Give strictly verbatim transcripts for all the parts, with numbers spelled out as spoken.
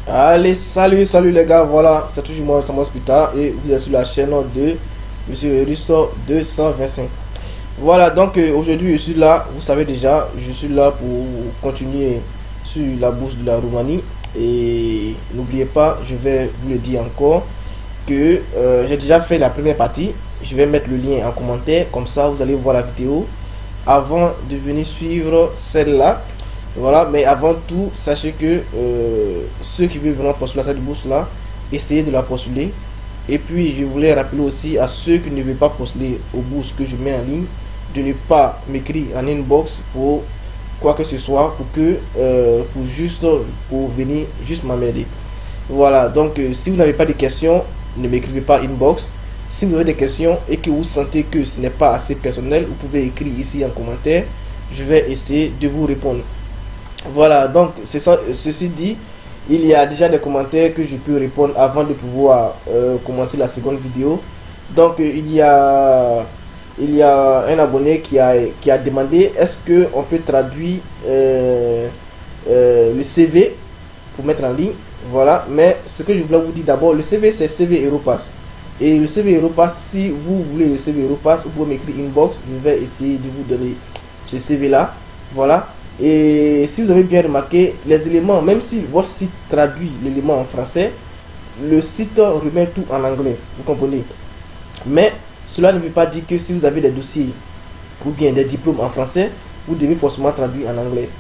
Allez, salut, salut les gars, voilà, c'est toujours moi, Samuel Spita, et vous êtes sur la chaîne de Monsieur Russo deux cent vingt-cinq. Voilà, donc euh, aujourd'hui je suis là, vous savez déjà, je suis là pour continuer sur la bourse de la Roumanie. Et n'oubliez pas, je vais vous le dire encore, que euh, j'ai déjà fait la première partie. Je vais mettre le lien en commentaire, comme ça vous allez voir la vidéo avant de venir suivre celle-là. Voilà, mais avant tout, sachez que euh, ceux qui veulent vraiment postuler à cette bourse là, essayez de la postuler. Et puis je voulais rappeler aussi à ceux qui ne veulent pas postuler aux bourses que je mets en ligne, de ne pas m'écrire en inbox pour quoi que ce soit, pour que euh, pour juste pour venir juste m'emmerder. Voilà, donc euh, si vous n'avez pas de questions, ne m'écrivez pas inbox. Si vous avez des questions et que vous sentez que ce n'est pas assez personnel, vous pouvez écrire ici en commentaire. Je vais essayer de vous répondre. Voilà, donc c'est ça, ceci dit, il y a déjà des commentaires que je peux répondre avant de pouvoir euh, commencer la seconde vidéo. Donc euh, il y a il y a un abonné qui a qui a demandé est-ce que on peut traduire euh, euh, le C V pour mettre en ligne. Voilà, mais ce que je voulais vous dire d'abord, le C V c'est C V Europass. Et le C V Europass, si vous voulez le C V Europass, vous pouvez m'écrire inbox, je vais essayer de vous donner ce C V là. Voilà. Et si vous avez bien remarqué, les éléments, même si votre site traduit l'élément en français, le site remet tout en anglais, vous comprenez. Mais cela ne veut pas dire que si vous avez des dossiers ou bien des diplômes en français, vous devez forcément traduire en anglais.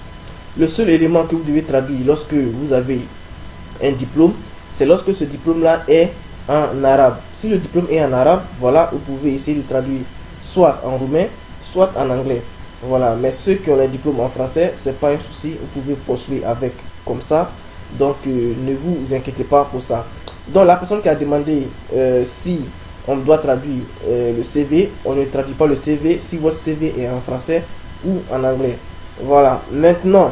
Le seul élément que vous devez traduire lorsque vous avez un diplôme, c'est lorsque ce diplôme-là est en arabe. Si le diplôme est en arabe, voilà, vous pouvez essayer de traduire soit en roumain, soit en anglais. Voilà, mais ceux qui ont les diplômes en français, c'est pas un souci, vous pouvez postuler avec comme ça. Donc euh, ne vous inquiétez pas pour ça. Donc la personne qui a demandé euh, si on doit traduire euh, le C V, on ne traduit pas le C V si votre C V est en français ou en anglais. Voilà, maintenant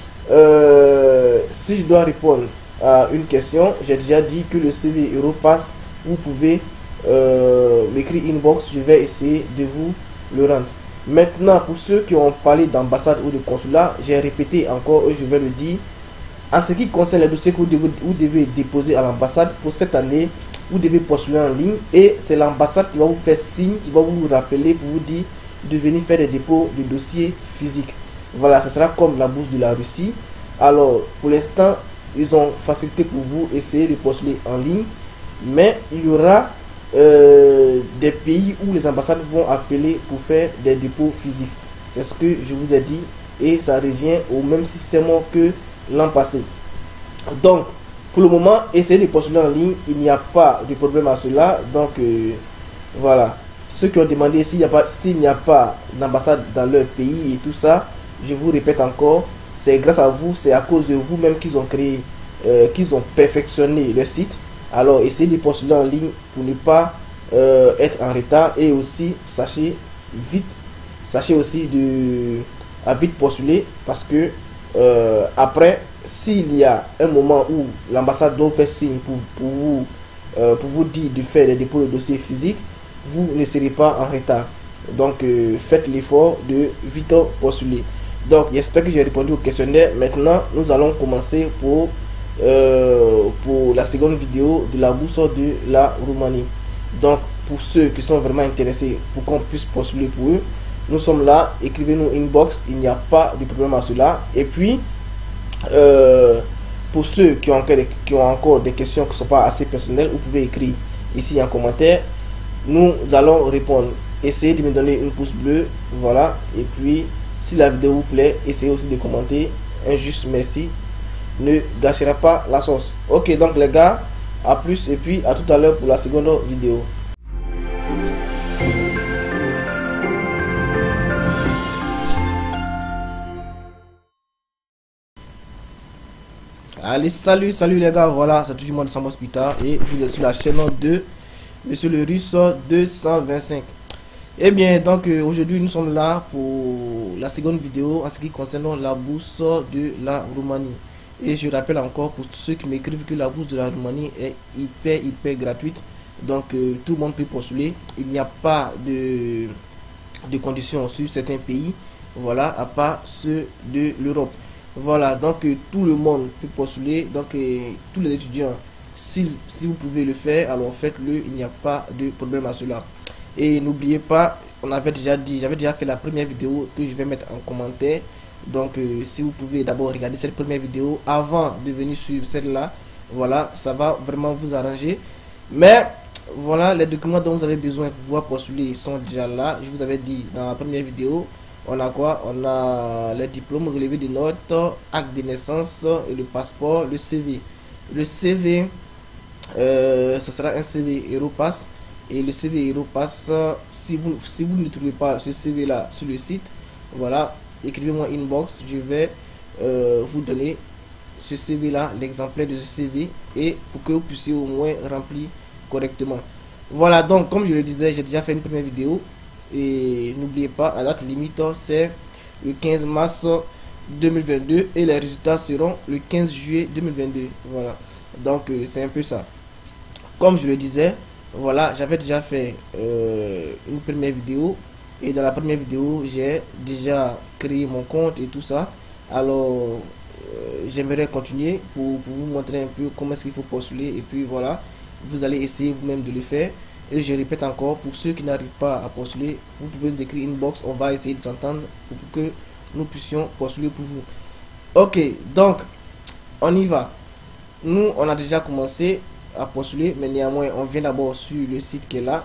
euh, si je dois répondre à une question, j'ai déjà dit que le C V Europass, vous pouvez euh, m'écrire inbox, je vais essayer de vous le rendre. Maintenant, pour ceux qui ont parlé d'ambassade ou de consulat, j'ai répété encore et je vais le dire. En ce qui concerne les dossiers que vous devez, vous devez déposer à l'ambassade, pour cette année, vous devez postuler en ligne et c'est l'ambassade qui va vous faire signe, qui va vous rappeler pour vous dire de venir faire des dépôts de dossiers physiques. Voilà, ce sera comme la bourse de la Russie. Alors, pour l'instant, ils ont facilité pour vous, essayer de postuler en ligne, mais il y aura Euh, des pays où les ambassades vont appeler pour faire des dépôts physiques. C'est ce que je vous ai dit et ça revient au même système que l'an passé. Donc pour le moment, essayez de postuler en ligne, il n'y a pas de problème à cela. Donc euh, voilà, ceux qui ont demandé s'il n'y a pas s'il n'y a pas d'ambassade dans leur pays et tout ça, je vous répète encore, c'est grâce à vous, c'est à cause de vous même qu'ils ont créé euh, qu'ils ont perfectionné le site. Alors essayez de postuler en ligne pour ne pas euh, être en retard et aussi sachez vite, sachez aussi de à vite postuler parce que euh, après s'il y a un moment où l'ambassade doit faire signe pour, pour vous euh, pour vous dire de faire des dépôts de dossiers physiques, vous ne serez pas en retard. Donc euh, faites l'effort de vite postuler. Donc j'espère que j'ai répondu au questionnaire. Maintenant nous allons commencer pour Euh, pour la seconde vidéo de la bourse de la Roumanie. Donc pour ceux qui sont vraiment intéressés pour qu'on puisse postuler pour eux, nous sommes là, écrivez-nous inbox, il n'y a pas de problème à cela. Et puis euh, pour ceux qui ont, encore des, qui ont encore des questions qui ne sont pas assez personnelles, vous pouvez écrire ici en commentaire, nous allons répondre. Essayez de me donner une pouce bleu, voilà. Et puis si la vidéo vous plaît, essayez aussi de commenter un juste merci, ne gâchera pas la sauce. Ok, donc les gars, à plus et puis à tout à l'heure pour la seconde vidéo. Allez, salut, salut les gars, voilà, c'est toujours moi de Samuel Spita et vous êtes sur la chaîne de Monsieur le Russe deux cent vingt-cinq. Et bien, donc euh, aujourd'hui nous sommes là pour la seconde vidéo en ce qui concerne la bourse de la Roumanie. Et je rappelle encore pour ceux qui m'écrivent que la bourse de la Roumanie est hyper hyper gratuite. Donc euh, tout le monde peut postuler. Il n'y a pas de, de conditions sur certains pays. Voilà, à part ceux de l'Europe. Voilà, donc euh, tout le monde peut postuler, donc euh, tous les étudiants, si, si vous pouvez le faire, alors faites-le, il n'y a pas de problème à cela. Et n'oubliez pas, on avait déjà dit, j'avais déjà fait la première vidéo que je vais mettre en commentaire. Donc euh, si vous pouvez d'abord regarder cette première vidéo avant de venir suivre celle-là, voilà, ça va vraiment vous arranger. Mais voilà, les documents dont vous avez besoin pour pouvoir postuler sont déjà là. Je vous avais dit dans la première vidéo, on a quoi? On a les diplômes, relevés de notes, acte de naissance, et le passeport, le C V. Le C V, euh, ce sera un C V Europass. Et le C V Europass, si vous, si vous ne trouvez pas ce C V là sur le site, voilà, écrivez-moi inbox, je vais euh, vous donner ce C V là, l'exemplaire de ce C V, et pour que vous puissiez au moins remplir correctement. Voilà, donc comme je le disais, j'ai déjà fait une première vidéo. Et n'oubliez pas, la date limite c'est le quinze mars deux mille vingt-deux et les résultats seront le quinze juillet deux mille vingt-deux. Voilà, donc euh, c'est un peu ça. Comme je le disais, voilà, j'avais déjà fait euh, une première vidéo, et dans la première vidéo j'ai déjà créé mon compte et tout ça. Alors euh, j'aimerais continuer pour, pour vous montrer un peu comment est-ce qu'il faut postuler, et puis voilà, vous allez essayer vous-même de le faire. Et je répète encore, pour ceux qui n'arrivent pas à postuler, vous pouvez nous écrire inbox, on va essayer de s'entendre pour que nous puissions postuler pour vous. Ok, donc on y va. Nous, on a déjà commencé à postuler, mais néanmoins, on vient d'abord sur le site qui est là.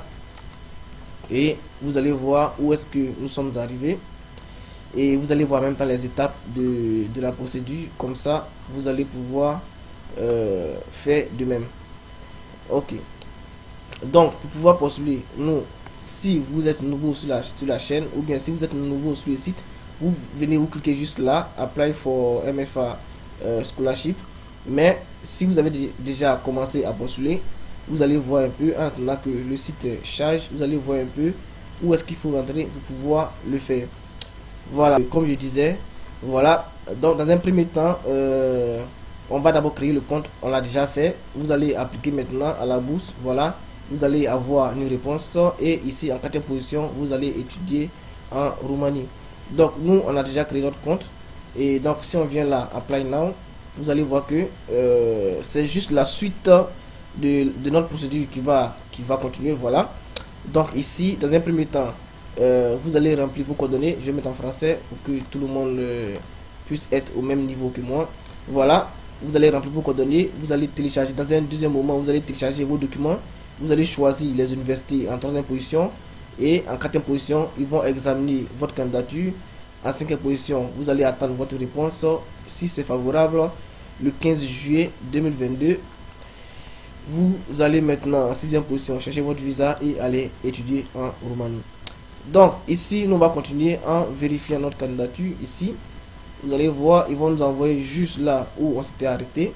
Et vous allez voir où est-ce que nous sommes arrivés. Et vous allez voir en même temps les étapes de, de la procédure. Comme ça, vous allez pouvoir euh, faire de même. Ok. Donc, pour pouvoir postuler, nous, si vous êtes nouveau sur la, sur la chaîne, ou bien si vous êtes nouveau sur le site, vous venez, vous cliquez juste là, Apply for M F A euh, Scholarship. Mais si vous avez déjà commencé à postuler, vous allez voir un peu, en attendant que le site charge, vous allez voir un peu où est-ce qu'il faut rentrer pour pouvoir le faire. Voilà, comme je disais, voilà. Donc, dans un premier temps, euh, on va d'abord créer le compte, on l'a déjà fait. Vous allez appliquer maintenant à la bourse, voilà. Vous allez avoir une réponse, et ici en quatrième position vous allez étudier en Roumanie. Donc nous on a déjà créé notre compte, et donc si on vient là, Apply Now, vous allez voir que euh, c'est juste la suite de, de notre procédure qui va qui va continuer. Voilà, donc ici dans un premier temps euh, vous allez remplir vos coordonnées. Je vais mettre en français pour que tout le monde euh, puisse être au même niveau que moi. Voilà, vous allez remplir vos coordonnées, vous allez télécharger. Dans un deuxième moment, vous allez télécharger vos documents. Vous allez choisir les universités en troisième position, et en quatrième position, ils vont examiner votre candidature. En cinquième position, vous allez attendre votre réponse. Si c'est favorable, le quinze juillet deux mille vingt-deux, vous allez maintenant en sixième position chercher votre visa et aller étudier en Roumanie. Donc ici, nous on va continuer en vérifiant notre candidature. Ici, vous allez voir, ils vont nous envoyer juste là où on s'était arrêté.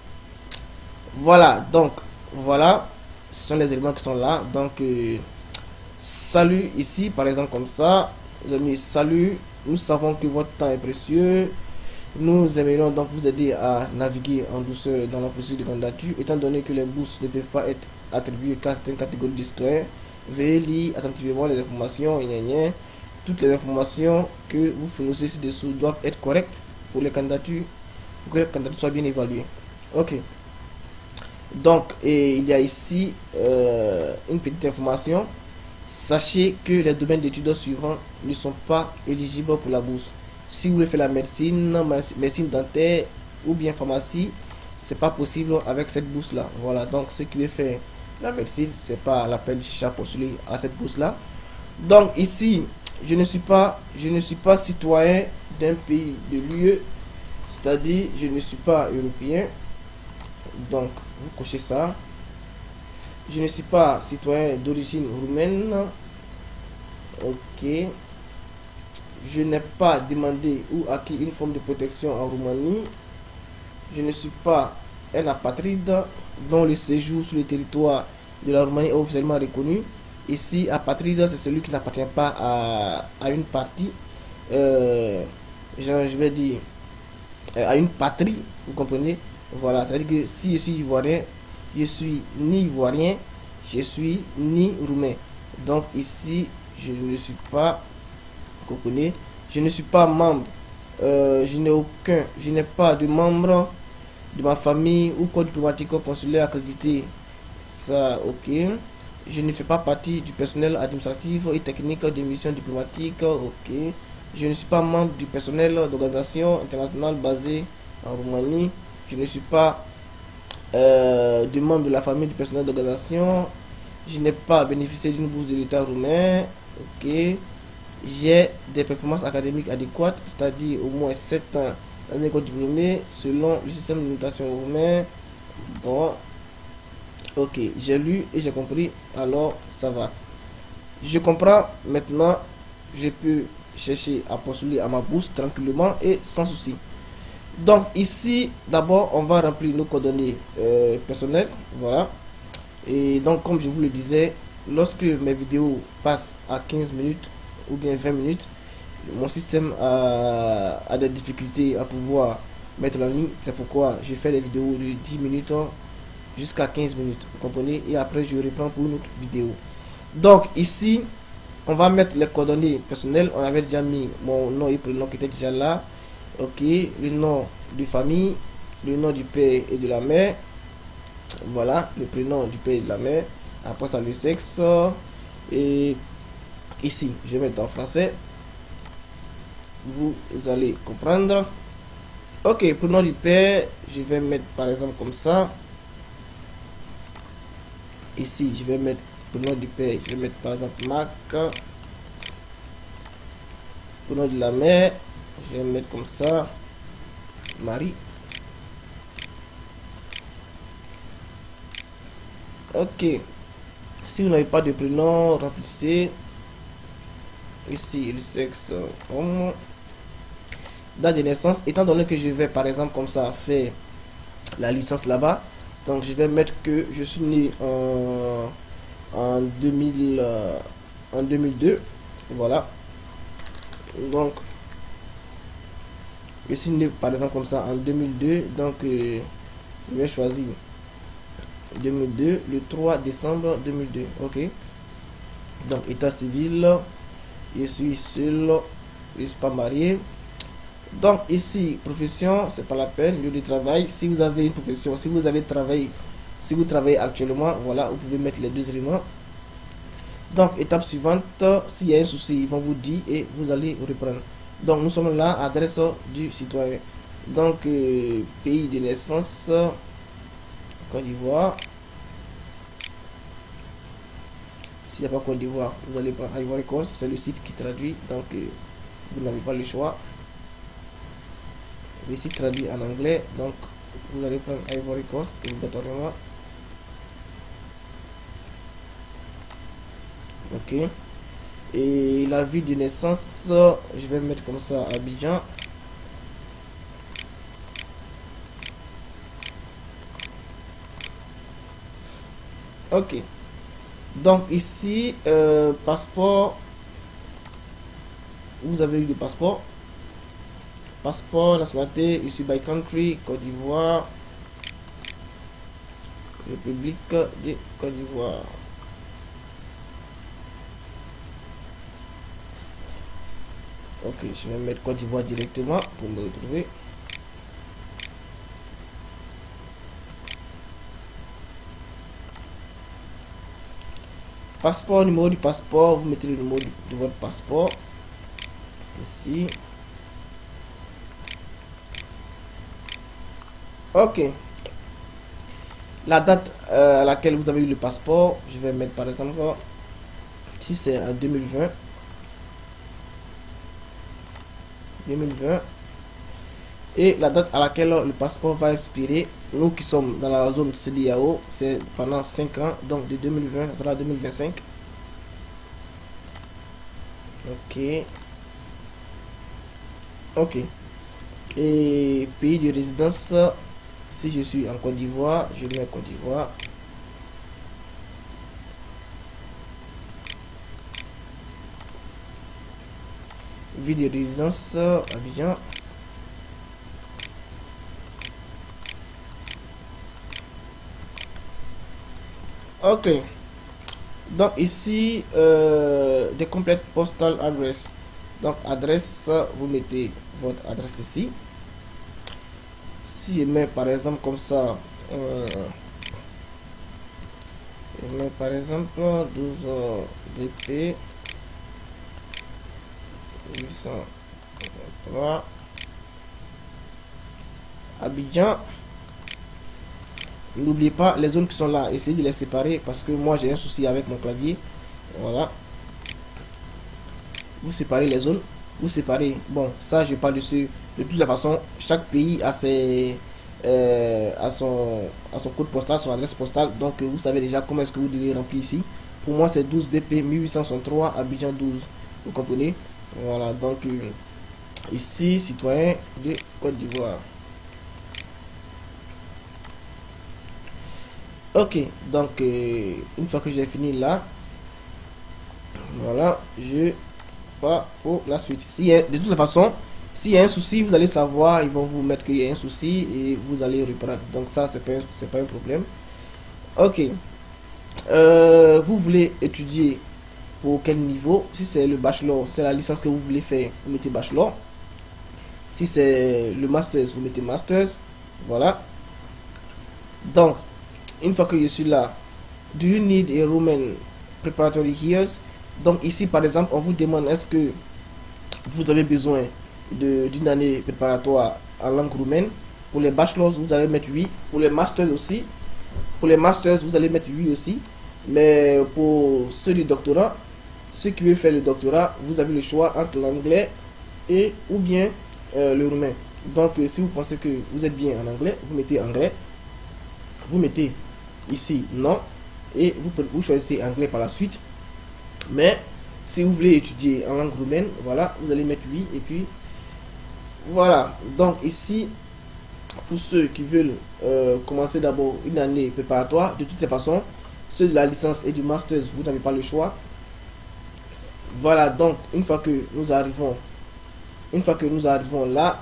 Voilà, donc voilà. Ce sont les éléments qui sont là. Donc euh, salut ici par exemple, comme ça vous avez mis salut, nous savons que votre temps est précieux, nous aimerions donc vous aider à naviguer en douceur dans la procédure de candidature, étant donné que les bourses ne peuvent pas être attribuées qu'à certaines catégories de citoyens. Veuillez lire attentivement les informations, et gna gna. Toutes les informations que vous fournissez ci-dessous doivent être correctes pour les candidatures, pour que les candidatures soient bien évaluées. Ok. Donc, et il y a ici euh, une petite information. Sachez que les domaines d'études suivants ne sont pas éligibles pour la bourse. Si vous voulez faire la médecine, médecine dentaire ou bien pharmacie, c'est pas possible avec cette bourse là. Voilà, donc ceux qui veulent faire la médecine, c'est pas la peine de chercher à postuler à cette bourse là. Donc ici, je ne suis pas, je ne suis pas citoyen d'un pays de l'U E, c'est-à-dire je ne suis pas européen. Donc vous cochez ça. Je ne suis pas citoyen d'origine roumaine. Ok. Je n'ai pas demandé ou acquis une forme de protection en Roumanie. Je ne suis pas un apatride dont le séjour sur le territoire de la Roumanie est officiellement reconnu. Ici, apatride, c'est celui qui n'appartient pas à, à une partie. Euh, je, je vais dire à une patrie, vous comprenez? Voilà, c'est-à-dire que si je suis ivoirien, je suis ni ivoirien, je suis ni roumain. Donc ici, je ne suis pas, vous comprenez, je ne suis pas membre Euh, je n'ai aucun, je n'ai pas de membre de ma famille ou corps diplomatique ou consulaire accrédité. Ça, ok. Je ne fais pas partie du personnel administratif et technique des missions diplomatiques. Ok. Je ne suis pas membre du personnel d'organisation internationale basée en Roumanie. Je ne suis pas euh, de membre de la famille du personnel d'organisation. Je n'ai pas bénéficié d'une bourse de l'État roumain. Ok. J'ai des performances académiques adéquates, c'est-à-dire au moins sept ans dans l'école diplômée selon le système de notation roumain. Bon. Ok, j'ai lu et j'ai compris, alors ça va. Je comprends maintenant, je peux chercher à postuler à ma bourse tranquillement et sans souci. Donc ici, d'abord, on va remplir nos coordonnées euh, personnelles, voilà. Et donc, comme je vous le disais, lorsque mes vidéos passent à quinze minutes ou bien vingt minutes, mon système a, a des difficultés à pouvoir mettre en ligne. C'est pourquoi je fais des vidéos de dix minutes jusqu'à quinze minutes, vous comprenez, et après je reprends pour une autre vidéo. Donc ici on va mettre les coordonnées personnelles. On avait déjà mis mon nom et prénom qui était déjà là, ok, le nom de famille, le nom du père et de la mère, voilà, le prénom du père et de la mère, après ça le sexe, et ici je vais mettre en français, vous allez comprendre. Ok, prénom du père, je vais mettre par exemple comme ça. Ici, je vais mettre pour le nom du père, je vais mettre par exemple Mac. Pour le nom de la mère, je vais mettre comme ça Marie. Ok. Si vous n'avez pas de prénom, remplissez. Ici, le sexe homme. Date de naissance, étant donné que je vais par exemple comme ça faire la licence là-bas. Donc je vais mettre que je suis né en, en, deux mille, euh, en deux mille deux. Voilà. Donc je suis né par exemple comme ça en deux mille deux. Donc euh, je vais choisir deux mille deux, le trois décembre deux mille deux. Ok. Donc état civil, je suis seul, je ne suis pas marié. Donc ici, profession, c'est pas la peine, lieu de travail. Si vous avez une profession, si vous avez travaillé, si vous travaillez actuellement, voilà, vous pouvez mettre les deux éléments. Donc étape suivante, s'il y a un souci, ils vont vous dire et vous allez reprendre. Donc nous sommes là, adresse du citoyen. Donc euh, pays de naissance, Côte d'Ivoire. S'il n'y a pas Côte d'Ivoire, vous allez prendre Ivory Coast, c'est le site qui traduit, donc euh, vous n'avez pas le choix. Ici traduit en anglais, donc vous allez prendre Ivory Coast obligatoirement. Ok. Et la ville de naissance, je vais mettre comme ça Abidjan. Ok. Donc ici, euh, passeport. Vous avez eu le passeport. Passeport, nationalité, issu by country, Côte d'Ivoire, République de Côte d'Ivoire. Ok, je vais mettre Côte d'Ivoire directement pour me retrouver. Passeport, numéro du passeport, vous mettez le numéro de votre passeport ici. Ok. La date euh, à laquelle vous avez eu le passeport, je vais mettre par exemple, si c'est en deux mille vingt. deux mille vingt. Et la date à laquelle le passeport va expirer, nous qui sommes dans la zone C D A O, c'est pendant cinq ans, donc de deux mille vingt à deux mille vingt-cinq. Ok. Ok. Et pays de résidence, si je suis en Côte d'Ivoire, je mets Côte d'Ivoire. Ville de résidence, Abidjan. Ok. Donc ici, euh, des complètes postal address. Donc adresse, vous mettez votre adresse ici. Si je mets par exemple comme ça, euh, je mets par exemple douze B P huit cent trois Abidjan. N'oubliez pas les zones qui sont là, essayez de les séparer parce que moi j'ai un souci avec mon clavier. Voilà, vous séparez les zones, vous séparez, bon ça je parle dessus. De toute la façon, chaque pays a ses euh, a son a son code postal, son adresse postale, donc vous savez déjà comment est-ce que vous devez remplir ici. Pour moi c'est douze B P mille huit cent soixante-trois Abidjan douze, vous comprenez. Voilà, donc euh, ici citoyen de Côte d'Ivoire. Ok, donc euh, une fois que j'ai fini là, voilà, je pars pour la suite. Si de toute façon, s'il y a un souci, vous allez savoir, ils vont vous mettre qu'il y a un souci et vous allez reprendre. Donc ça, c'est pas c'est pas un problème. Ok, euh, vous voulez étudier pour quel niveau? Si c'est le bachelor, c'est la licence que vous voulez faire, vous mettez bachelor. Si c'est le master, vous mettez master. Voilà. Donc une fois que je suis là, do you need a Roman preparatory years? Donc ici par exemple on vous demande est-ce que vous avez besoin d'une année préparatoire en langue roumaine. Pour les bachelors vous allez mettre oui, pour les masters aussi, pour les masters vous allez mettre oui aussi, mais pour ceux du doctorat, ceux qui veulent faire le doctorat, vous avez le choix entre l'anglais et ou bien euh, le roumain. Donc euh, si vous pensez que vous êtes bien en anglais, vous mettez anglais, vous mettez ici non et vous, vous choisissez anglais par la suite. Mais si vous voulez étudier en langue roumaine, voilà, vous allez mettre oui et puis voilà. Donc ici pour ceux qui veulent euh, commencer d'abord une année préparatoire, de toutes les façons ceux de la licence et du master vous n'avez pas le choix. Voilà, donc une fois que nous arrivons une fois que nous arrivons là,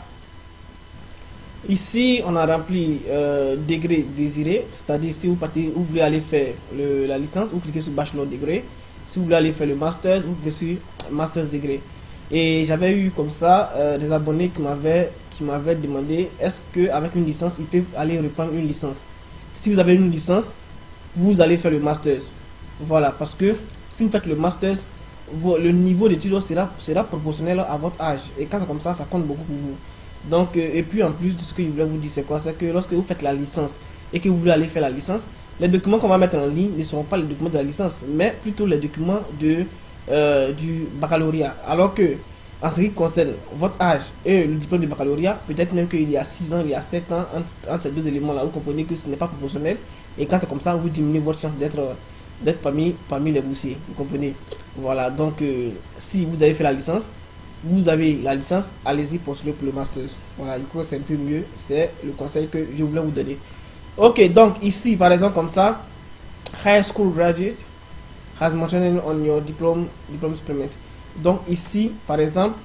ici on a rempli euh, degré désiré, c'est-à-dire si vous partez, vous voulez aller faire le, la licence, vous cliquez sur bachelor degré. Si vous voulez aller faire le master, vous cliquez sur master degré. Et j'avais eu comme ça euh, des abonnés qui m'avaient qui m'avaient demandé est-ce que avec une licence ils peuvent aller reprendre une licence. Si vous avez une licence, vous allez faire le master. Voilà, parce que si vous faites le master, le niveau d'études sera sera proportionnel à votre âge. Et quand c'est comme ça, ça compte beaucoup pour vous. Donc, euh, et puis en plus de ce que je voulais vous dire, c'est quoi? C'est que lorsque vous faites la licence et que vous voulez aller faire la licence, les documents qu'on va mettre en ligne ne seront pas les documents de la licence, mais plutôt les documents de, euh, du baccalauréat. Alors que, en ce qui concerne votre âge et le diplôme du baccalauréat, peut-être même qu'il y a six ans, il y a sept ans, entre, entre ces deux éléments-là, vous comprenez que ce n'est pas proportionnel. Et quand c'est comme ça, vous diminuez votre chance d'être d'être parmi, parmi les boursiers. Vous comprenez? Voilà, donc euh, si vous avez fait la licence, vous avez la licence, allez-y postuler pour le master. Voilà, je crois que c'est un peu mieux. C'est le conseil que je voulais vous donner. Ok, donc ici, par exemple, comme ça, high school graduate has mentioned on your diploma, diploma supplement. Donc ici, par exemple,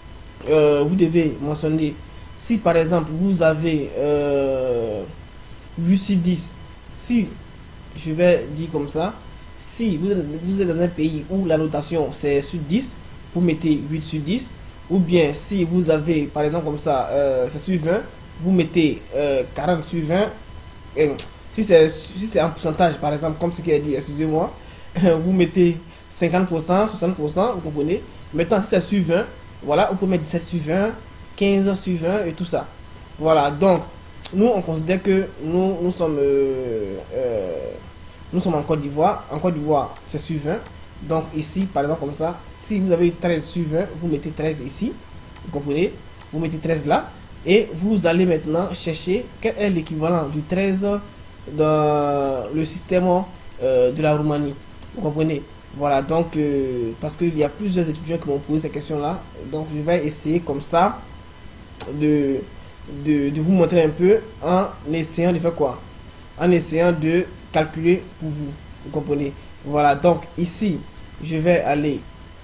euh, vous devez mentionner, si par exemple, vous avez euh, huit sur dix, si, je vais dire comme ça, si vous êtes, vous êtes dans un pays où la notation c'est sur dix, vous mettez huit sur dix, ou bien si vous avez par exemple comme ça euh, c'est sur vingt, vous mettez euh, quarante sur vingt. Et si c'est si c'est un pourcentage par exemple comme ce qui est dit, excusez-moi, vous mettez cinquante pour cent, soixante pour cent, vous comprenez. Maintenant si c'est sur vingt, voilà, vous pouvez mettre dix-sept sur vingt, quinze sur vingt et tout ça. Voilà, donc nous on considère que nous nous sommes euh, euh, nous sommes en Côte d'Ivoire. En Côte d'Ivoire c'est sur vingt. Donc ici par exemple comme ça, si vous avez treize sur vingt, vous mettez treize ici, vous comprenez, vous mettez treize là, et vous allez maintenant chercher quel est l'équivalent du treize dans le système euh, de la Roumanie, vous comprenez. Voilà, donc euh, parce qu'il y a plusieurs étudiants qui m'ont posé ces questions là, donc je vais essayer comme ça de, de, de vous montrer un peu en essayant de faire quoi, en essayant de calculer pour vous, vous comprenez. Voilà, donc ici je vais aller.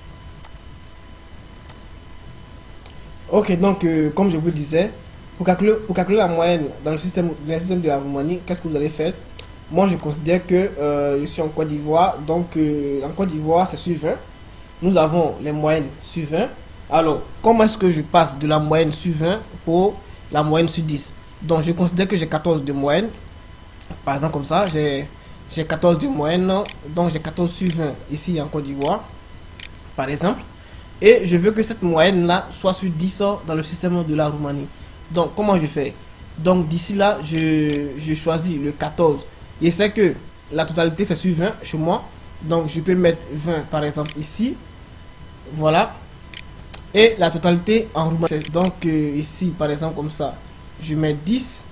Ok, donc euh, comme je vous le disais, pour calculer, pour calculer la moyenne dans le système, dans le système de la Roumanie, qu'est-ce que vous allez faire? Moi je considère que euh, je suis en Côte d'Ivoire, donc euh, en Côte d'Ivoire c'est sur vingt. Nous avons les moyennes sur vingt. Alors, comment est-ce que je passe de la moyenne sur vingt pour la moyenne sur dix? Donc, je considère que j'ai quatorze de moyenne. Par exemple, comme ça, j'ai quatorze de moyenne. Donc, j'ai quatorze sur vingt ici en Côte d'Ivoire, par exemple. Et je veux que cette moyenne-là soit sur dix dans le système de la Roumanie. Donc, comment je fais? Donc, d'ici là, je, je choisis le quatorze. Et c'est que la totalité, c'est sur vingt chez moi. Donc, je peux mettre vingt, par exemple, ici. Voilà. Et la totalité en Roumanie. Donc, euh, ici, par exemple, comme ça, je mets dix.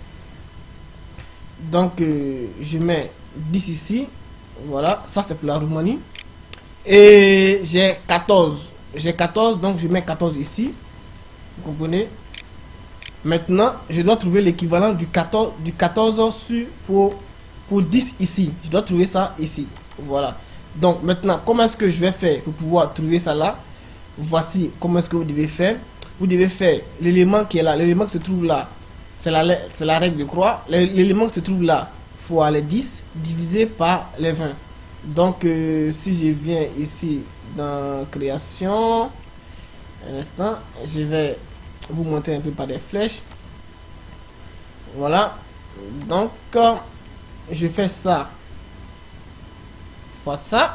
Donc, euh, je mets dix ici. Voilà. Ça, c'est pour la Roumanie. Et j'ai quatorze. J'ai quatorze, donc je mets quatorze ici. Vous comprenez? Maintenant, je dois trouver l'équivalent du quatorze, du quatorze sur, pour, pour dix ici. Je dois trouver ça ici. Voilà. Donc, maintenant, comment est-ce que je vais faire pour pouvoir trouver ça là? Voici comment est-ce que vous devez faire. Vous devez faire l'élément qui est là. L'élément qui se trouve là, c'est la, la règle de croix. L'élément qui se trouve là, fois les dix, divisé par les vingt. Donc, euh, si je viens ici dans création, un instant, je vais vous montrer un peu par des flèches. Voilà. Donc, euh, je fais ça fois ça.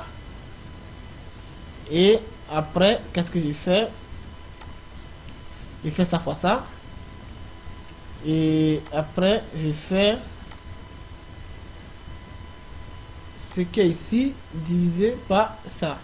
Et après, qu'est-ce que je fais? Je fais ça fois ça. Et après, je fais ce qui est ici divisé par ça.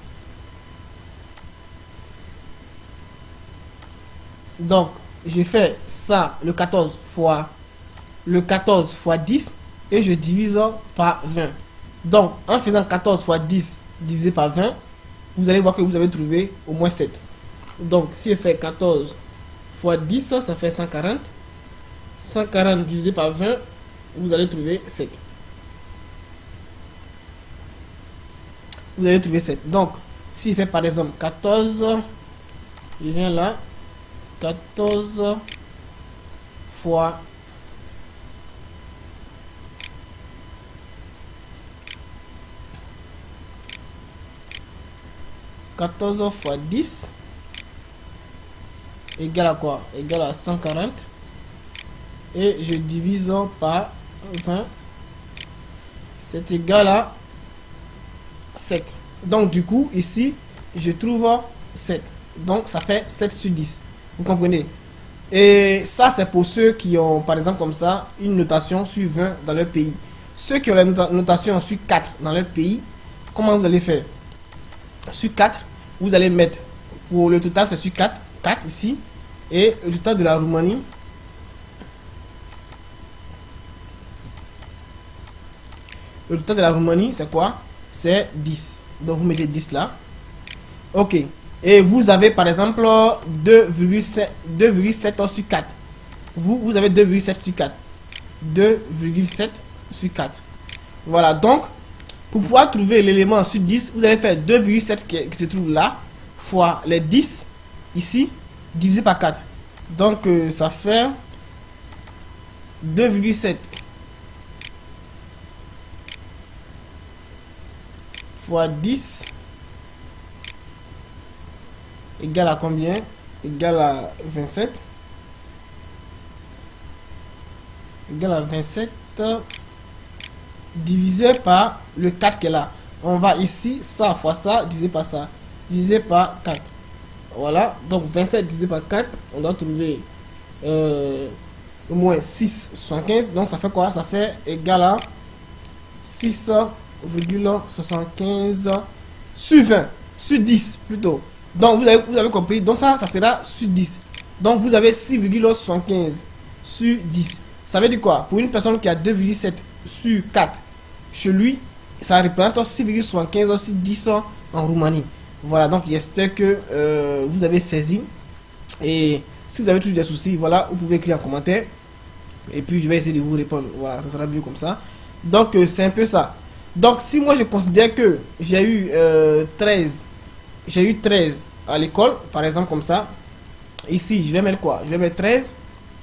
Donc, je fais ça, le quatorze fois le quatorze fois dix et je divise par vingt. Donc, en faisant quatorze fois dix divisé par vingt, vous allez voir que vous avez trouvé au moins sept. Donc, si je fais quatorze fois dix, ça fait cent quarante. cent quarante divisé par vingt, vous allez trouver sept. Vous allez trouver sept. Donc, si je fais par exemple quatorze, je viens là, quatorze fois quatorze fois dix égale à quoi? Égale à cent quarante. Et je divise par vingt. C'est égal à sept. Donc du coup, ici, je trouve sept. Donc ça fait sept sur dix. Vous comprenez? Et ça, c'est pour ceux qui ont, par exemple, comme ça, une notation sur vingt dans leur pays. Ceux qui ont la notation sur quatre dans leur pays, comment vous allez faire? Sur quatre, vous allez mettre, pour le total, c'est sur quatre, quatre ici. Et le total de la Roumanie, le total de la Roumanie, c'est quoi? C'est dix. Donc vous mettez dix là. Ok. Et vous avez par exemple deux virgule sept sur quatre. Vous, vous avez deux virgule sept sur quatre. deux virgule sept sur quatre. Voilà. Donc, pour pouvoir trouver l'élément sur dix, vous allez faire deux virgule sept qui, qui se trouve là, fois les dix, ici, divisé par quatre. Donc, euh, ça fait deux virgule sept fois dix égale à combien? Égale à vingt-sept. Égale à vingt-sept divisé par le quatre qui est là. On va ici, ça fois ça, divisé par ça, divisé par quatre. Voilà, donc vingt-sept divisé par quatre, on doit trouver euh, au moins six virgule soixante-quinze. Donc ça fait quoi? Ça fait égal à six virgule soixante-quinze sur vingt, sur dix plutôt. Donc vous avez, vous avez compris, donc ça, ça sera sur dix. Donc vous avez six virgule soixante-quinze sur dix. Ça veut dire quoi? Pour une personne qui a deux virgule sept sur quatre, chez lui, ça représente six virgule soixante-quinze sur dix en Roumanie. Voilà, donc j'espère que euh, vous avez saisi. Et si vous avez toujours des soucis, voilà, vous pouvez écrire en commentaire. Et puis je vais essayer de vous répondre. Voilà, ça sera mieux comme ça. Donc euh, c'est un peu ça. Donc si moi je considère que j'ai eu euh, treize, j'ai eu treize à l'école, par exemple comme ça. Ici, je vais mettre quoi? Je vais mettre treize.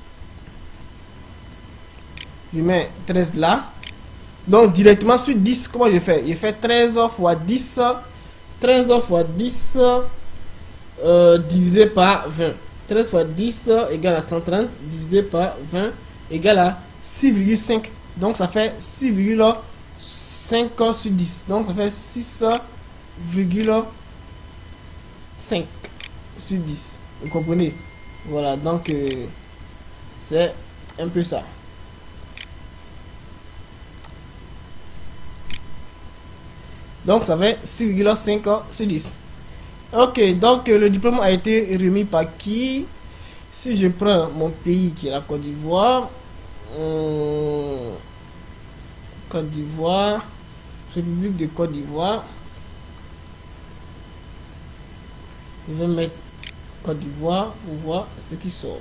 Je mets treize là. Donc directement sur dix, comment je fais? Je fais treize fois dix. treize fois dix euh, divisé par vingt. treize fois dix égale à cent trente, divisé par vingt égale à six virgule cinq. Donc ça fait six virgule cinq sur dix. Donc ça fait six virgule cinq sur dix. Vous comprenez? Voilà, donc euh, c'est un peu ça. Donc ça fait six virgule cinq sur dix. Ok, donc euh, le diplôme a été remis par qui? Si je prends mon pays qui est la Côte d'Ivoire, euh, Côte d'Ivoire, République de Côte d'Ivoire, je vais mettre Côte d'Ivoire pour voir ce qui sort.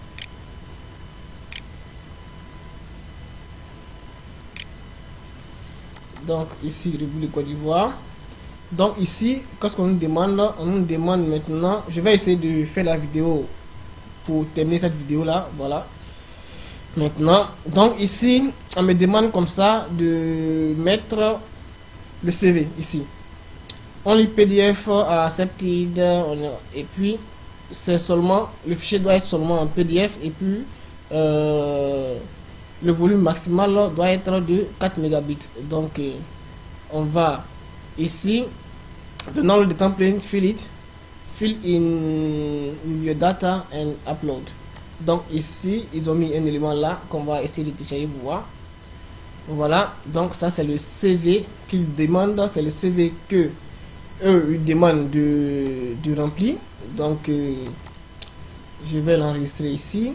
Donc ici République de Côte d'Ivoire. Donc ici, qu'est-ce qu'on nous demande? On nous demande maintenant, je vais essayer de faire la vidéo pour terminer cette vidéo là, voilà. Maintenant, donc ici, on me demande comme ça de mettre le C V ici. On lit P D F accepted, et puis c'est seulement, le fichier doit être seulement en P D F, et puis euh, le volume maximal doit être de quatre mégabits. Donc euh, on va ici, the download the template, fill it, fill in your data and upload. Donc ici, ils ont mis un élément là qu'on va essayer de télécharger pour voir. Voilà, donc ça c'est le C V qu'ils demandent, c'est le C V que eux ils demandent de, de remplir. Donc euh, je vais l'enregistrer ici.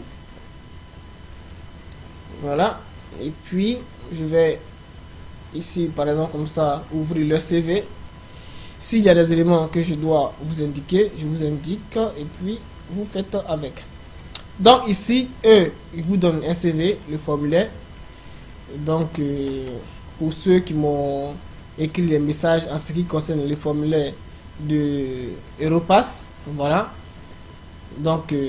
Voilà, et puis je vais ici par exemple comme ça ouvrir le C V. S'il y a des éléments que je dois vous indiquer, je vous indique et puis vous faites avec. Donc ici, eux, ils vous donnent un C V, le formulaire. Donc euh, pour ceux qui m'ont écrit les messages en ce qui concerne le formulaire de Europass, voilà. Donc euh,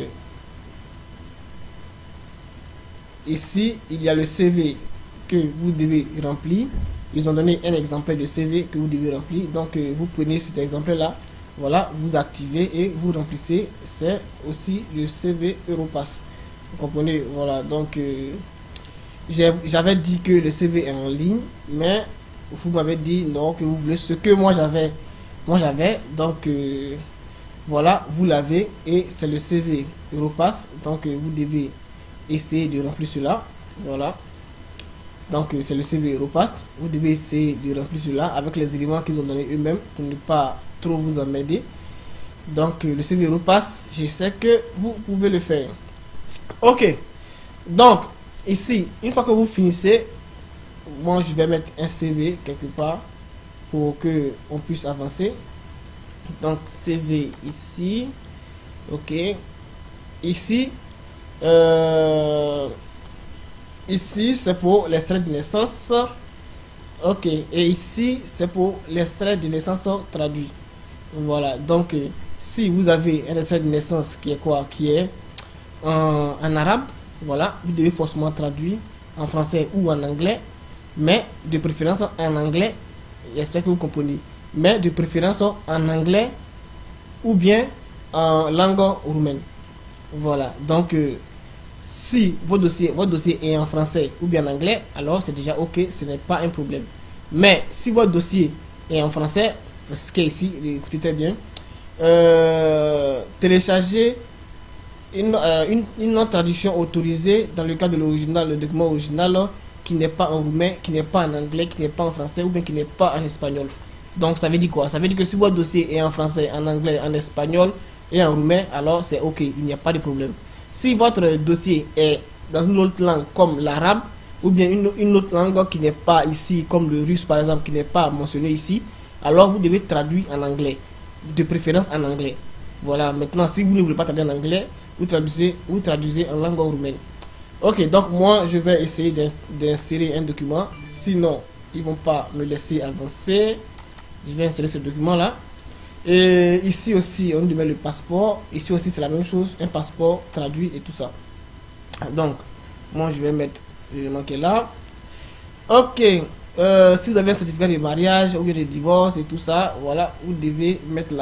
ici, il y a le C V que vous devez remplir. Ils ont donné un exemplaire de C V que vous devez remplir. Donc euh, vous prenez cet exemplaire là, voilà, vous activez et vous remplissez. C'est aussi le C V Europass. Vous comprenez? Voilà, donc euh, j'avais dit que le C V est en ligne, mais vous m'avez dit non, que vous voulez ce que moi j'avais. Moi j'avais, donc euh, voilà, vous l'avez et c'est le C V Europass. Donc euh, vous devez essayer de remplir cela. Voilà. Donc euh, c'est le C V Europass. Vous devez essayer de remplir cela avec les éléments qu'ils ont donnés eux-mêmes pour ne pas trop vous emmerder. Donc euh, le C V Europass, je sais que vous pouvez le faire. Ok. Donc ici, une fois que vous finissez, moi je vais mettre un C V quelque part pour que on puisse avancer. Donc C V ici. Ok. Ici. Euh, Ici, c'est pour l'extrait de naissance. Ok. Et ici, c'est pour l'extrait de naissance traduit. Voilà. Donc, euh, si vous avez un extrait de naissance qui est quoi? Qui est en, en arabe. Voilà. Vous devez forcément traduire en français ou en anglais. Mais de préférence en anglais. J'espère que vous comprenez. Mais de préférence en anglais ou bien en langue roumaine. Voilà. Donc, euh, si votre dossier, votre dossier est en français ou bien en anglais, alors c'est déjà ok, ce n'est pas un problème. Mais si votre dossier est en français, ce qui est ici, écoutez très bien, euh, téléchargez une, euh, une, une autre traduction autorisée dans le cas de l'original, le document original qui n'est pas en roumain, qui n'est pas en anglais, qui n'est pas en français ou bien qui n'est pas en espagnol. Donc ça veut dire quoi? Ça veut dire que si votre dossier est en français, en anglais, en espagnol et en roumain, alors c'est ok, il n'y a pas de problème. Si votre dossier est dans une autre langue comme l'arabe ou bien une, une autre langue qui n'est pas ici, comme le russe par exemple, qui n'est pas mentionné ici, alors vous devez traduire en anglais, de préférence en anglais. Voilà, maintenant si vous ne voulez pas traduire en anglais, vous traduisez, vous traduisez en langue roumaine. Ok, donc moi je vais essayer d'insérer un document, sinon ils vont pas me laisser avancer. Je vais insérer ce document là. Et ici aussi, on met le passeport. Ici aussi, c'est la même chose. Un passeport traduit et tout ça. Donc, moi, je vais mettre l'élément qui est là. Ok. Euh, si vous avez un certificat de mariage ou bien de divorce et tout ça, voilà, vous devez mettre là.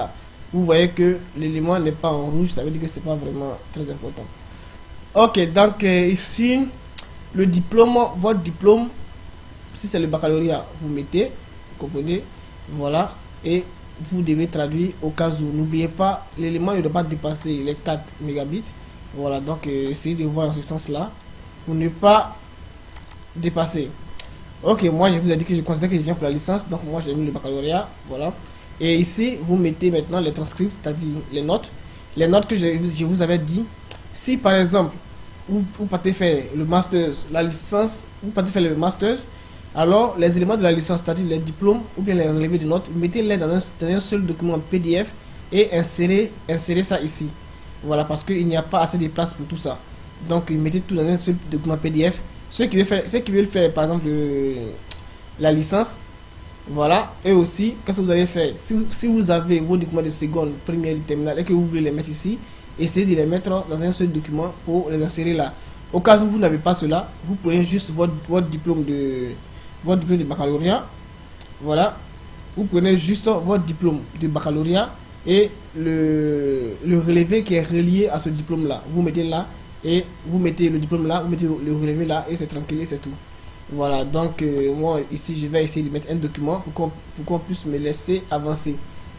vous voyez que l'élément n'est pas en rouge, ça veut dire que c'est pas vraiment très important. Ok, donc euh, ici, le diplôme, votre diplôme, si c'est le baccalauréat, vous mettez, vous comprenez, voilà, et vous devez traduire au cas où. N'oubliez pas, l'élément ne doit pas dépasser les quatre mégabits. Voilà, donc euh, essayez de voir dans ce sens-là, pour ne pas dépasser. Ok, moi je vous ai dit que je considère que je viens pour la licence, donc moi j'ai mis le baccalauréat, voilà. Et ici, vous mettez maintenant les transcripts, c'est-à-dire les notes. Les notes que je, je vous avais dit. Si par exemple, vous, vous partez faire le master, la licence, vous partez faire le master, alors les éléments de la licence, c'est-à-dire les diplômes ou bien les relevés de notes, mettez-les dans, dans un seul document P D F et insérez, insérez ça ici. Voilà, parce qu'il n'y a pas assez de place pour tout ça. Donc, mettez tout dans un seul document P D F. Ceux qui veulent faire, ceux qui veulent faire par exemple, le, la licence, voilà, et aussi, qu'est-ce que vous allez faire? Si, si vous avez vos documents de seconde, première, terminale et que vous voulez les mettre ici, essayez de les mettre dans un seul document pour les insérer là. Au cas où vous n'avez pas cela, vous prenez juste votre, votre diplôme de votre diplôme de baccalauréat. Voilà, vous prenez juste votre diplôme de baccalauréat et le, le relevé qui est relié à ce diplôme là. Vous mettez là et vous mettez le diplôme là, vous mettez le relevé là et c'est tranquille et c'est tout. Voilà, donc euh, moi ici je vais essayer de mettre un document pour qu'on pour qu'on puisse me laisser avancer.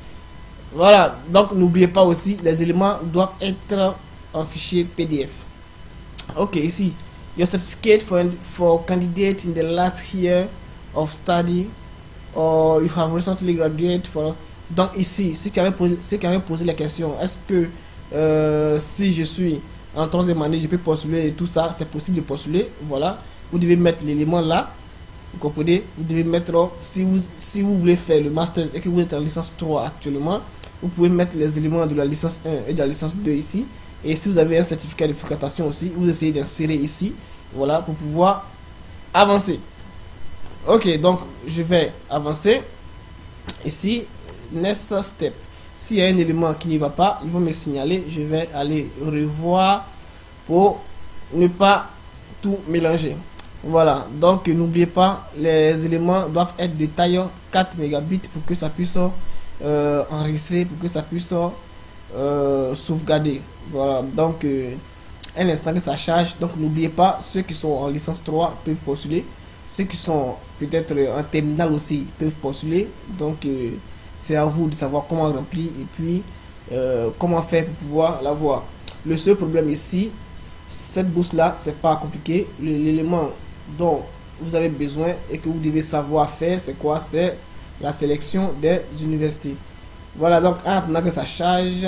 Voilà, donc n'oubliez pas aussi, les éléments doivent être en fichier P D F. Ok, ici, your certificate for, for candidate in the last year of study or you have recently graduated for... Donc ici, ceux qui avaient posé, ceux qui avaient posé la question, est-ce que euh, si je suis en troisième année, je peux postuler et tout ça, c'est possible de postuler, voilà. Vous devez mettre l'élément là, vous comprenez, vous devez mettre, si vous, si vous voulez faire le master et que vous êtes en licence trois actuellement, vous pouvez mettre les éléments de la licence un et de la licence deux ici, et si vous avez un certificat de fréquentation aussi, vous essayez d'insérer ici, voilà, pour pouvoir avancer. Ok, donc je vais avancer, ici, next step. S'il y a un élément qui n'y va pas, ils vont me signaler, je vais aller revoir pour ne pas tout mélanger. Voilà, donc n'oubliez pas, les éléments doivent être de taille quatre mégabits pour que ça puisse euh, enregistrer, pour que ça puisse euh, sauvegarder. Voilà, donc euh, un instant que ça charge. Donc n'oubliez pas, ceux qui sont en licence trois peuvent postuler, ceux qui sont peut-être en terminale aussi peuvent postuler. Donc euh, c'est à vous de savoir comment remplir et puis euh, comment faire pour pouvoir l'avoir. Le seul problème ici, cette bourse là, c'est pas compliqué. L'élément dont vous avez besoin et que vous devez savoir faire, c'est quoi? C'est la sélection des universités. Voilà, donc en attendant que ça charge,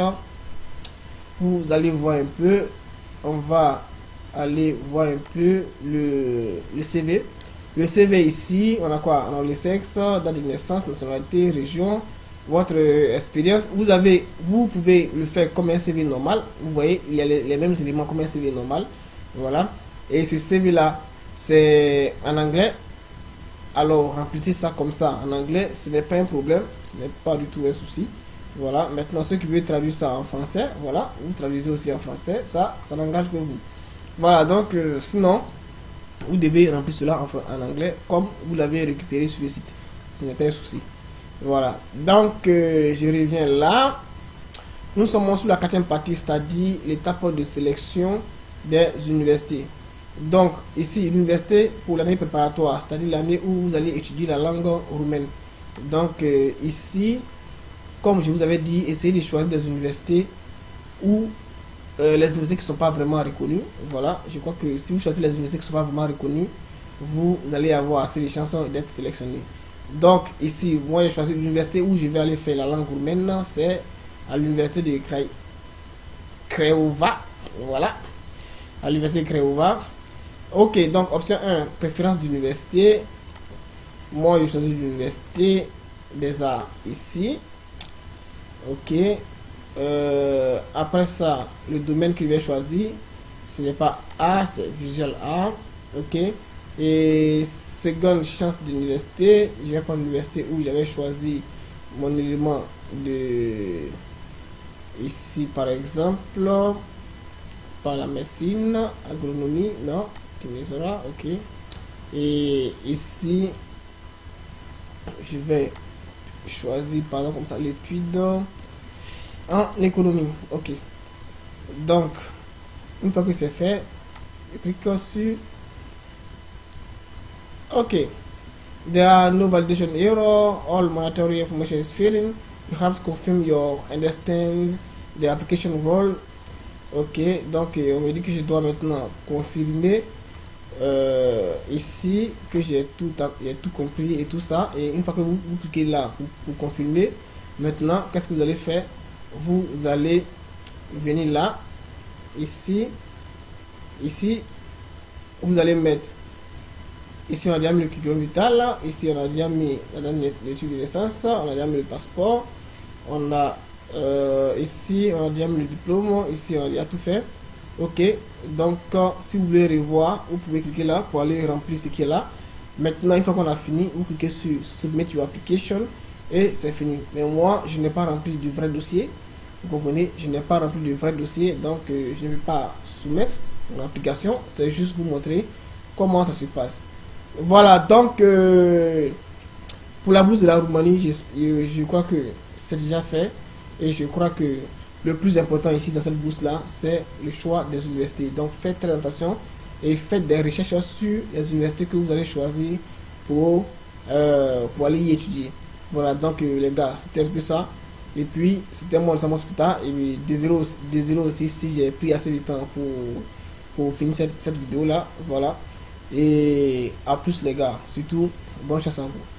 vous allez voir un peu. On va aller voir un peu le, le C V. Le C V ici, on a quoi? On a le sexe, date de naissance, nationalité, région, votre expérience. Vous avez, vous pouvez le faire comme un C V normal. Vous voyez, il y a les, les mêmes éléments comme un C V normal. Voilà. Et ce C V là, c'est en anglais. Alors remplissez ça comme ça en anglais. Ce n'est pas un problème. Ce n'est pas du tout un souci. Voilà. Maintenant, ceux qui veulent traduire ça en français, voilà, vous traduisez aussi en français. Ça, ça n'engage que vous. Voilà. Donc, euh, sinon, vous devez remplir cela en, en anglais comme vous l'avez récupéré sur le site. Ce n'est pas un souci. Voilà, donc euh, je reviens là. Nous sommes sur la quatrième partie, c'est-à-dire l'étape de sélection des universités. Donc ici, l'université pour l'année préparatoire, c'est-à-dire l'année où vous allez étudier la langue roumaine. Donc euh, ici, comme je vous avais dit, essayez de choisir des universités où euh, les universités qui ne sont pas vraiment reconnues. Voilà, je crois que si vous choisissez les universités qui ne sont pas vraiment reconnues, vous allez avoir assez de chances d'être sélectionné. Donc ici, moi j'ai choisi l'université où je vais aller faire la langue roumaine, c'est à l'université de Craiova. Voilà, à l'université de Craiova. Ok, donc option un, préférence d'université. Moi je choisis l'université des arts ici. Ok, euh, après ça, le domaine que je vais choisir, ce n'est pas A, c'est Visual Art. Ok. Et seconde chance d'université, je vais prendre l'université où j'avais choisi mon élément de ici par exemple, par la médecine, agronomie, non, Timisoara, ok. Et ici, je vais choisir par exemple comme ça l'étude en économie. Ok. Donc, une fois que c'est fait, je clique sur OK. There are no validation error. All monetary information is filling. You have to confirm your understand the application role. Ok, donc on me dit que je dois maintenant confirmer euh, ici que j'ai tout, tout compris et tout ça. Et une fois que vous, vous cliquez là pour, pour confirmer, maintenant qu'est-ce que vous allez faire? Vous allez venir là, ici, ici, vous allez mettre. Ici on a déjà mis le curriculum vital, ici on a déjà mis l'étude de naissance, on a déjà mis le passeport, on a euh, ici on a déjà mis le diplôme, ici on a déjà tout fait. Ok, donc euh, si vous voulez revoir, vous pouvez cliquer là pour aller remplir ce qui est là. Maintenant une fois qu'on a fini, vous cliquez sur Submit your application et c'est fini. Mais moi je n'ai pas rempli du vrai dossier, vous comprenez, je n'ai pas rempli du vrai dossier, donc euh, je ne vais pas soumettre mon application, c'est juste vous montrer comment ça se passe. Voilà, donc euh, pour la bourse de la Roumanie, je, je crois que c'est déjà fait. Et je crois que le plus important ici dans cette bourse là, c'est le choix des universités. Donc faites très attention et faites des recherches sur les universités que vous allez choisir pour, euh, pour aller y étudier. Voilà, donc euh, les gars, c'était un peu ça. Et puis c'était moi, Samuel Spita. Et désolé aussi, désolé aussi si j'ai pris assez de temps pour, pour finir cette, cette vidéo là. Voilà. Et à plus les gars, surtout bonne chance à vous.